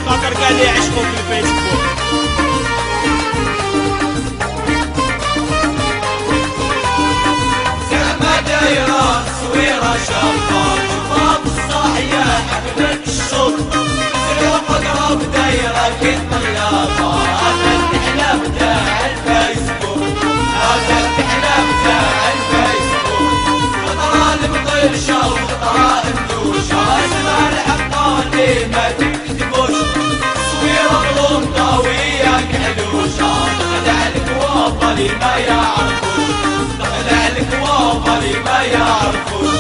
خاطر كاع اللي يعشقوا في الفيسبوك. زعما دايرة تصويرة شابة شوفها بالصاحية حفلة الشوط سلوك اضرب دايرة كي طلابة هذا التحلام تاع الفيسبوك هذا التحلام تاع الفيسبوك خطرة المطرشة وخطرة مدوشة اسمها الحقة اللي ما تكتبوش تصويرة بلونطة وياك علوشة تخدع الكوابة اللي ما يعرفوش تخدع الكوابة اللي ما يعرفوش.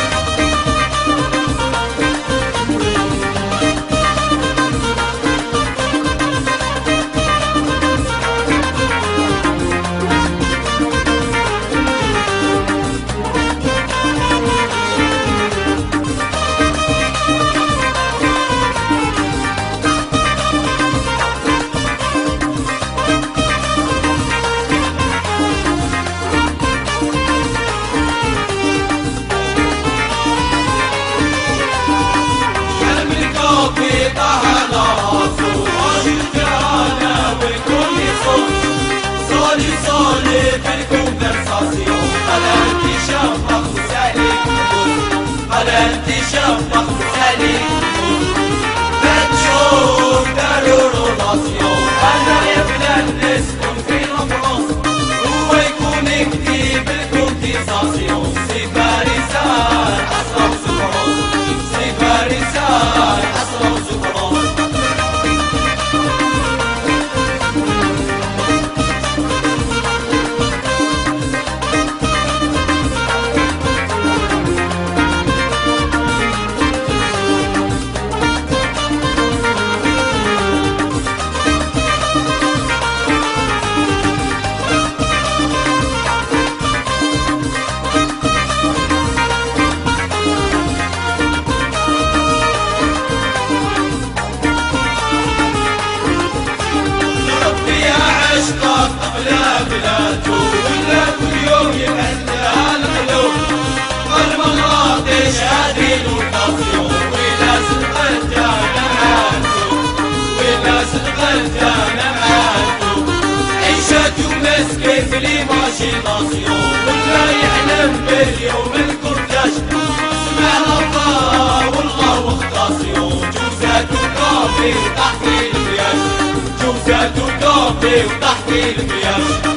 كيف ليماجيناسيون ولا يحلم باليوم الكورتاج اسمع الله والله واختاسيون جوزات وكافي وتحت المياج جوزات وكافي وتحت المياج.